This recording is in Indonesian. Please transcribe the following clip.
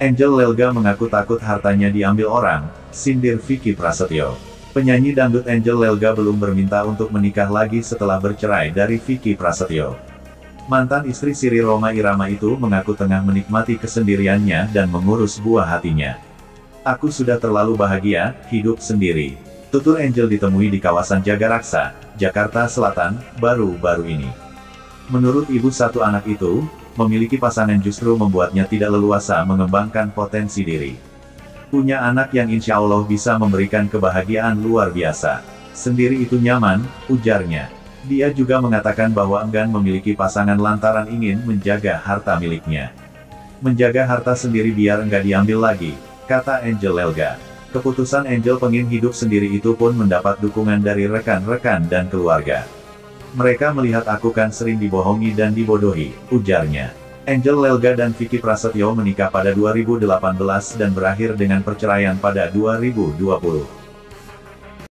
Angel Lelga mengaku takut hartanya diambil orang, sindir Vicky Prasetyo. Penyanyi dangdut Angel Lelga belum berminta untuk menikah lagi setelah bercerai dari Vicky Prasetyo. Mantan istri Siri Rhoma Irama itu mengaku tengah menikmati kesendiriannya dan mengurus buah hatinya. "Aku sudah terlalu bahagia, hidup sendiri," tutur Angel ditemui di kawasan Jagaraksa, Jakarta Selatan, baru-baru ini. Menurut ibu satu anak itu, memiliki pasangan justru membuatnya tidak leluasa mengembangkan potensi diri. "Punya anak yang insya Allah bisa memberikan kebahagiaan luar biasa. Sendiri itu nyaman," ujarnya. Dia juga mengatakan bahwa enggan memiliki pasangan lantaran ingin menjaga harta miliknya. "Menjaga harta sendiri biar enggak diambil lagi," kata Angel Lelga. Keputusan Angel pengen hidup sendiri itu pun mendapat dukungan dari rekan-rekan dan keluarga. "Mereka melihat aku kan sering dibohongi dan dibodohi," ujarnya. Angel Lelga dan Vicky Prasetyo menikah pada 2018 dan berakhir dengan perceraian pada 2020.